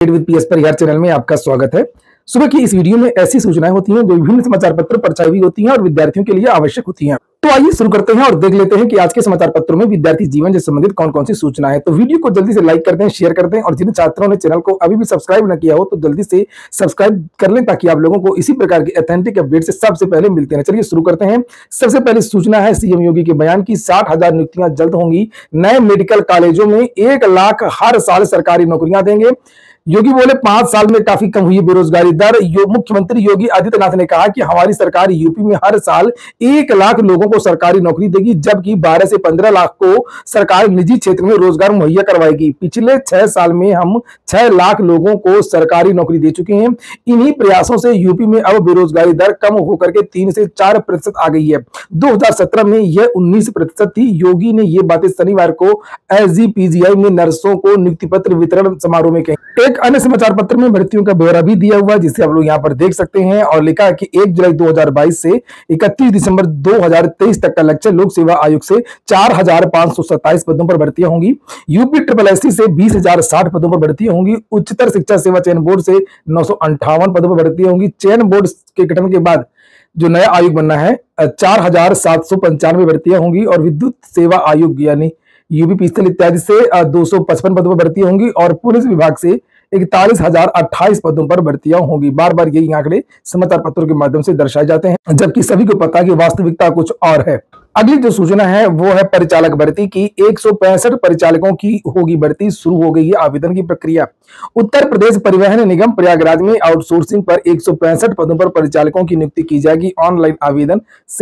With PS Parihar channel में आपका स्वागत है। सुबह की इस वीडियो में ऐसी सूचनाएं होती हैं जो विभिन्न समाचार पत्रों पर छाई हुई होती हैं और विद्यार्थियों के लिए आवश्यक होती हैं। तो आइए शुरू करते हैं और देख लेते हैं कि आज के समाचार पत्रों में विद्यार्थी जीवन से संबंधित कौन कौन सी सूचनाएं हैं। तो वीडियो को जल्दी से लाइक कर दें, शेयर कर दें और जिन छात्रों ने चैनल को अभी भी सब्सक्राइब न किया हो तो जल्दी से सब्सक्राइब कर लें ताकि आप लोगों को इसी प्रकार की ऑथेंटिक अपडेट से सबसे पहले मिलते हैं। चलिए शुरू करते हैं। सबसे पहली सूचना है सीएम योगी के बयान की 60,000 नियुक्तियां जल्द होंगी। नए मेडिकल कॉलेजों में 1 लाख हर साल सरकारी नौकरियां देंगे। योगी बोले 5 साल में काफी कम हुई बेरोजगारी दर। मुख्यमंत्री योगी आदित्यनाथ ने कहा कि हमारी सरकार यूपी में हर साल 1 लाख लोगों को सरकारी नौकरी देगी, जबकि 12 से 15 लाख को सरकार निजी क्षेत्र में रोजगार मुहैया करवाएगी। पिछले 6 साल में हम 6 लाख लोगों को सरकारी नौकरी दे चुके हैं। इन्हीं प्रयासों से यूपी में अब बेरोजगारी दर कम होकर के 3 से 4% आ गई है। 2017 में यह 19% थी। योगी ने ये बातें शनिवार को एसजीपीजीआई में नर्सों को नियुक्ति पत्र वितरण समारोह में कही। एक अन्य समाचार पत्र में भर्तियों का ब्यौरा भी दिया हुआ है जिसे आप लोग यहाँ पर देख सकते हैं और लिखा है कि 1 जुलाई 2022 से 31 दिसंबर 2023 तक का लक्ष्य लोक सेवा आयोग से 4,527 पदों पर भर्तियां होंगी। यूपी SSSC से 20,060 पदों पर भर्तियां होंगी। उच्चतर शिक्षा सेवा चयन बोर्ड से 958 पदों पर भर्तियां होंगी। चयन बोर्ड के गठन के बाद जो नया आयोग बनना है 4,795 भर्तियां होंगी और विद्युत सेवा आयोग यानी यूपीपीसीएल इत्यादि से 255 पदों पर भर्तियां होंगी और पुलिस विभाग से 41,028 पदों पर भर्तियां होंगी। बार बार यही आंकड़े समाचार पत्रों के माध्यम से दर्शाए जाते हैं, जबकि सभी को पता है कि वास्तविकता कुछ और है। अगली जो सूचना है वो है परिचालक भर्ती की। 165 परिचालकों की होगी भर्ती। शुरू हो गई है आवेदन की प्रक्रिया। उत्तर प्रदेश परिवहन निगम प्रयागराज में आउटसोर्सिंग पर 165 पदों पर परिचालकों की नियुक्ति की जाएगी। ऑनलाइन आवेदन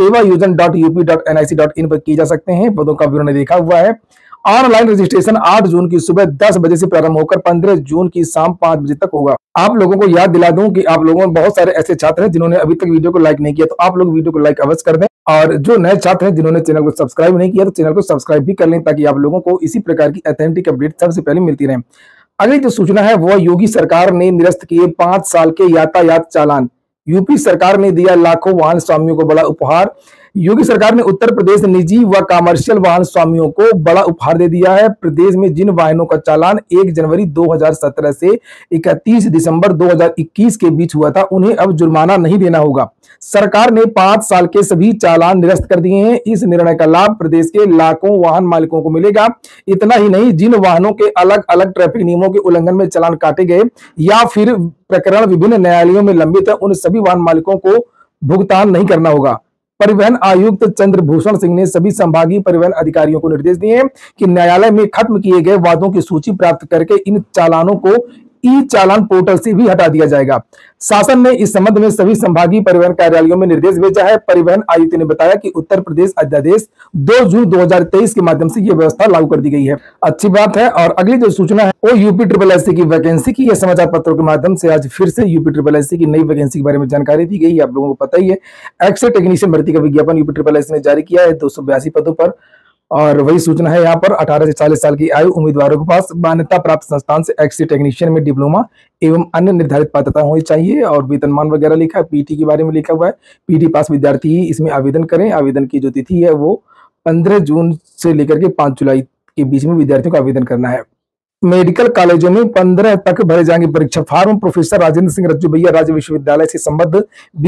sevayojan.up.nic.in पर किए जा सकते हैं। पदों का विवरण देखा हुआ है। ऑनलाइन रजिस्ट्रेशन 8 जून की सुबह 10 बजे से प्रारंभ होकर 15 जून की शाम 5 बजे तक होगा। आप लोगों को याद दिला दूं कि आप लोगों में बहुत सारे ऐसे छात्र हैं जिन्होंने अभी तक वीडियो को लाइक नहीं किया, तो आप लोग वीडियो को लाइक अवश्य कर दें और जो नए छात्र हैं जिन्होंने चैनल को सब्सक्राइब नहीं किया तो चैनल को सब्सक्राइब भी कर लें ताकि आप लोगों को इसी प्रकार की ऑथेंटिक अपडेट सबसे पहले मिलती रहे। अगली जो सूचना है वो योगी सरकार ने निरस्त किए 5 साल के यातायात चालान। यूपी सरकार ने दिया लाखों वाहन स्वामियों को बड़ा उपहार। योगी सरकार ने उत्तर प्रदेश निजी व कमर्शियल वाहन स्वामियों को बड़ा उपहार दे दिया है। प्रदेश में जिन वाहनों का चालान 1 जनवरी 2017 से 31 दिसंबर 2021 के बीच हुआ था उन्हें अब जुर्माना नहीं देना होगा। सरकार ने 5 साल के सभी चालान निरस्त कर दिए हैं। इस निर्णय का लाभ प्रदेश के लाखों वाहन मालिकों को मिलेगा। इतना ही नहीं, जिन वाहनों के अलग अलग ट्रैफिक नियमों के उल्लंघन में चालान काटे गए या फिर प्रकरण विभिन्न न्यायालयों में लंबित है उन सभी वाहन मालिकों को भुगतान नहीं करना होगा। परिवहन आयुक्त चंद्रभूषण सिंह ने सभी संभागीय परिवहन अधिकारियों को निर्देश दिए हैं कि न्यायालय में खत्म किए गए वादों की सूची प्राप्त करके इन चालानों को ई चालान पोर्टल से भी हटा दिया जाएगा। शासन ने इस संबंध में सभी संभागीय परिवहन कार्यालयों में निर्देश भेजा है। परिवहन आयुक्त ने बताया कि उत्तर प्रदेश अध्यादेश 2 जून 2023 के माध्यम से यह व्यवस्था लागू कर दी गई है। अच्छी बात है। और अगली जो सूचना है वो यूपी SSSC की वैकेंसी की। यह समाचार पत्रों के माध्यम से आज फिर से यूपी SSSC की नई वैकेंसी के बारे में जानकारी दी गई। आप लोगों को पता ही है, एक्स-रे टेक्नीशियन भर्ती का विज्ञापन यूपी SSSC ने जारी किया है 282 पदों पर। और वही सूचना है यहाँ पर 18 से 40 साल की आयु उम्मीदवारों के पास मान्यता प्राप्त संस्थान से एक्स-रे टेक्नीशियन में डिप्लोमा एवं अन्य निर्धारित पात्रता होनी चाहिए। और वेतनमान वगैरह लिखा है। पीटी के बारे में लिखा हुआ है। पीटी पास विद्यार्थी ही इसमें आवेदन करें। आवेदन की जो तिथि है वो 15 जून से लेकर के 5 जुलाई के बीच में विद्यार्थियों को आवेदन करना है। मेडिकल कॉलेजों में 15 तक भरे जाएंगे परीक्षा फॉर्म। प्रोफेसर राजेंद्र सिंह रज्जूभैया राज्य विश्वविद्यालय से संबद्ध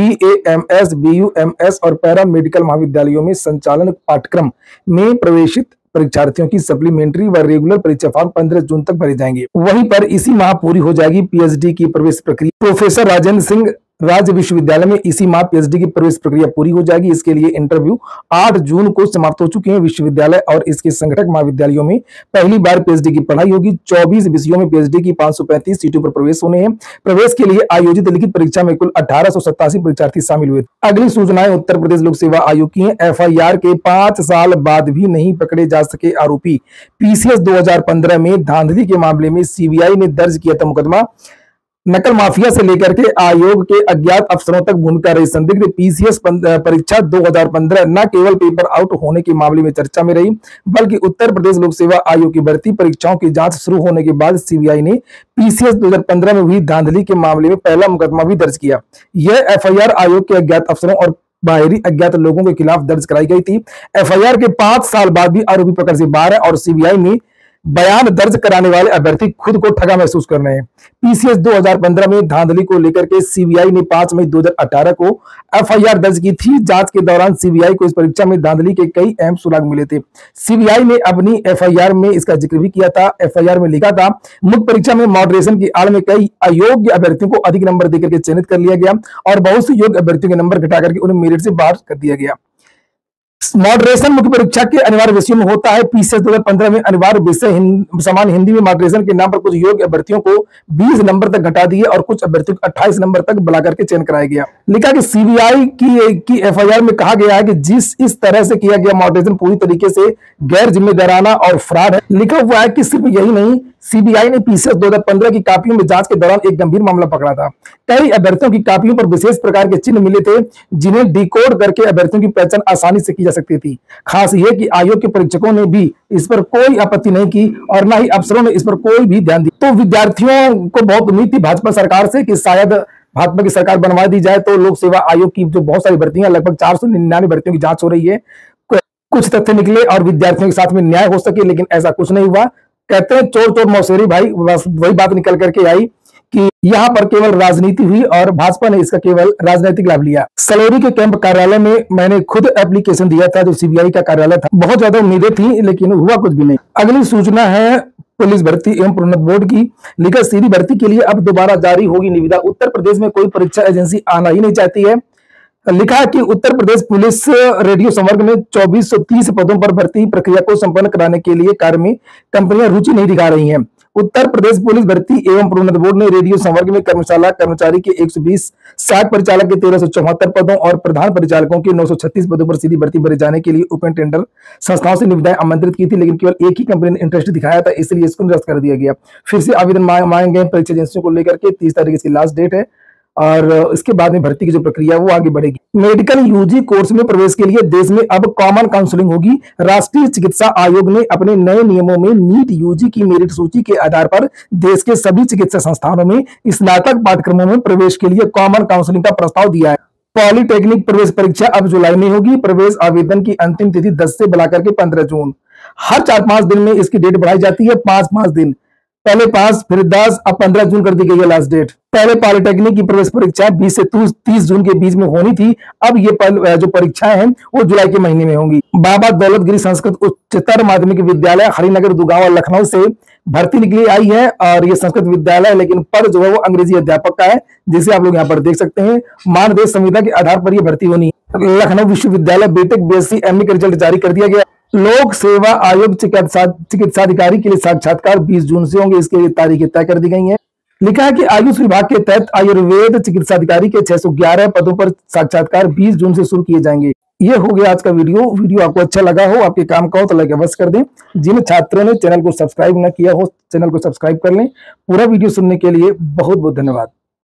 BAMS, BUMS और पैरा मेडिकल महाविद्यालयों में संचालन पाठ्यक्रम में प्रवेशित परीक्षार्थियों की सप्लीमेंट्री व रेगुलर परीक्षा फॉर्म 15 जून तक भरे जाएंगे। वहीं पर इसी माह पूरी हो जाएगी PhD की प्रवेश प्रक्रिया। प्रोफेसर राजेंद्र सिंह राज्य विश्वविद्यालय में इसी माह PhD की प्रवेश प्रक्रिया पूरी हो जाएगी। इसके लिए इंटरव्यू 8 जून को समाप्त हो चुके हैं। विश्वविद्यालय और इसके संगठक महाविद्यालयों में पहली बार PhD की पढ़ाई होगी। 24 विषयों में PhD की 535 सीटों पर प्रवेश होने हैं। प्रवेश के लिए आयोजित लिखित परीक्षा में कुल 1887 परीक्षार्थी शामिल हुए। अगली सूचनाएं उत्तर प्रदेश लोक सेवा आयोग की है। FIR के 5 साल बाद भी नहीं पकड़े जा सके आरोपी। PCS 2015 में धांधली के मामले में CBI ने दर्ज किया था मुकदमा। नकल माफिया से लेकर के आयोग के अज्ञात अफसरों तक भूमिका रही संदिग्ध PCS परीक्षा 2015 न केवल पेपर आउट होने के मामले में चर्चा में रही बल्कि उत्तर प्रदेश लोक सेवा आयोग की भर्ती परीक्षाओं की जांच शुरू होने के बाद CBI ने PCS 2015 में हुई धांधली के मामले में पहला मुकदमा भी दर्ज किया। यह FIR आयोग के अज्ञात अफसरों और बाहरी अज्ञात लोगों के खिलाफ दर्ज कराई गई थी। FIR के 5 साल बाद भी आरोपी पकड़ से बाहर है और CBI ने बयान दर्ज कराने वाले अभ्यर्थी खुद को ठगा महसूस कर रहे हैं। पीसीएस 2015 में धांधली को लेकर के सीबीआई ने 5 मई 2018 को एफआईआर दर्ज की थी। जांच के दौरान सीबीआई को इस परीक्षा में धांधली के कई अहम सुराग मिले थे। सीबीआई ने अपनी एफआईआर में इसका जिक्र भी किया था। एफआईआर में लिखा था, मुख्य परीक्षा में मॉडरेशन की आड़ में कई अयोग्य अभ्यर्थियों को अधिक नंबर देकर के चयनित कर लिया गया और बहुत से योग्य अभ्यर्थियों के नंबर घटा करके उन्हें मेरिट से बाहर कर दिया गया। मॉडरेशन मुख्य परीक्षा के अनिवार्य विषयों में होता है। पीसीएस 2015 में अनिवार्य विषय समान हिंदी में मॉडरेशन के नाम पर कुछ योग्य अभ्यर्थियों को 20 नंबर तक घटा दिए और कुछ अभ्यर्थियों को 28 नंबर तक बुला करके चयन कराया गया। लिखा कि सीबीआई की एफआईआर में कहा गया है कि इस तरह से किया गया मॉडरेशन पूरी तरीके से गैर जिम्मेदाराना और फ्रॉड है। लिखा हुआ है कि सिर्फ यही नहीं, सीबीआई ने पीसीएस 2015 की कापियों में जांच के दौरान एक गंभीर मामला पकड़ा था। कई अभ्यर्थियों की कापियों पर विशेष प्रकार के चिन्ह मिले थे जिन्हें डिकोड करके अभ्यर्थियों की पहचान आसानी से की जा सकती थी। खास यह कि आयोग के परीक्षकों ने भी इस पर कोई आपत्ति नहीं की और न ही अफसरों ने इस पर कोई भी ध्यान दिया। तो विद्यार्थियों को बहुत उम्मीद थी भाजपा सरकार से कि शायद भाजपा की सरकार बनवा दी जाए तो लोक सेवा आयोग की जो बहुत सारी भर्तियां, लगभग 499 भर्तियों की जांच हो रही है, कुछ तथ्य निकले और विद्यार्थियों के साथ में न्याय हो सके, लेकिन ऐसा कुछ नहीं हुआ। कहते हैं चोर चोर मौसेरी भाई, बस वही बात निकल करके आई कि यहाँ पर केवल राजनीति हुई और भाजपा ने इसका केवल राजनीतिक लाभ लिया। सलोरी के कैंप कार्यालय में मैंने खुद एप्लीकेशन दिया था, जो सीबीआई का कार्यालय था। बहुत ज्यादा उम्मीदें थी लेकिन हुआ कुछ भी नहीं। अगली सूचना है पुलिस भर्ती एवं प्रोन्नत बोर्ड की। लिखा, सीधी भर्ती के लिए अब दोबारा जारी होगी निविदा। उत्तर प्रदेश में कोई परीक्षा एजेंसी आना ही नहीं चाहती है। लिखा कि उत्तर प्रदेश पुलिस रेडियो संवर्ग में 2430 पदों पर भर्ती प्रक्रिया को संपन्न कराने के लिए कार्य में कंपनियां रुचि नहीं दिखा रही हैं। उत्तर प्रदेश पुलिस भर्ती एवं प्रोन्नत बोर्ड ने रेडियो संवर्ग में कर्मशाला कर्मचारी के 120, साख परिचालक के 1374 पदों और प्रधान परिचालकों के 936 पदों पर सीधी भर्ती भरे जाने के लिए ओपन टेंडर संस्थाओं से निविदाएं आमंत्रित की थी, लेकिन केवल एक ही कंपनी ने इंटरेस्ट दिखाया था, इसलिए इसको निरस्त कर दिया गया। फिर से आवेदन मांगे परीक्षा एजेंसियों को लेकर के 30 तारीख इसकी लास्ट डेट है और इसके बाद में भर्ती की जो प्रक्रिया वो आगे बढ़ेगी। मेडिकल यूजी कोर्स में प्रवेश के लिए देश में अब कॉमन काउंसलिंग होगी। राष्ट्रीय चिकित्सा आयोग ने अपने नए नियमों में नीट यूजी की मेरिट सूची के आधार पर देश के सभी चिकित्सा संस्थानों में स्नातक पाठ्यक्रमों में प्रवेश के लिए कॉमन काउंसलिंग का प्रस्ताव दिया है। पॉलिटेक्निक प्रवेश परीक्षा अब जुलाई में होगी। प्रवेश आवेदन की अंतिम तिथि 10 से बढ़ाकर के 15 जून। हर 4-5 दिन में इसकी डेट बढ़ाई जाती है, 5-5 दिन। पहले 5 फिर 10, अब 15 जून कर दी गई है लास्ट डेट। पहले पॉलिटेक्निक की प्रवेश परीक्षा 20 से 30 जून के बीच में होनी थी, अब ये जो परीक्षाएं हैं वो जुलाई के महीने में होंगी। बाबा दौलतगिरी संस्कृत उच्चतर माध्यमिक विद्यालय हरिनगर, दुगांव और लखनऊ से भर्ती निकली आई है और ये संस्कृत विद्यालय है, लेकिन पद जो है वो अंग्रेजी अध्यापक का है, जिसे आप लोग यहाँ पर देख सकते हैं। मानदेय संविदा के आधार पर यह भर्ती होनी है। लखनऊ विश्वविद्यालय बीटेक बीएससी एमए का रिजल्ट जारी कर दिया गया। लोक सेवा आयोग चिकित्साधिकारी के लिए साक्षात्कार 20 जून से होंगे, इसके लिए तारीखें तय कर दी गई हैं। लिखा है कि आयुष विभाग के तहत आयुर्वेद चिकित्साधिकारी के 611 पदों पर साक्षात्कार 20 जून से शुरू किए जाएंगे। ये हो गया आज का वीडियो आपको अच्छा लगा हो, आपके काम का हो तो लाइक अवश्य कर दें। जिन छात्रों ने चैनल को सब्सक्राइब न किया हो, चैनल को सब्सक्राइब कर लें। पूरा वीडियो सुनने के लिए बहुत बहुत धन्यवाद।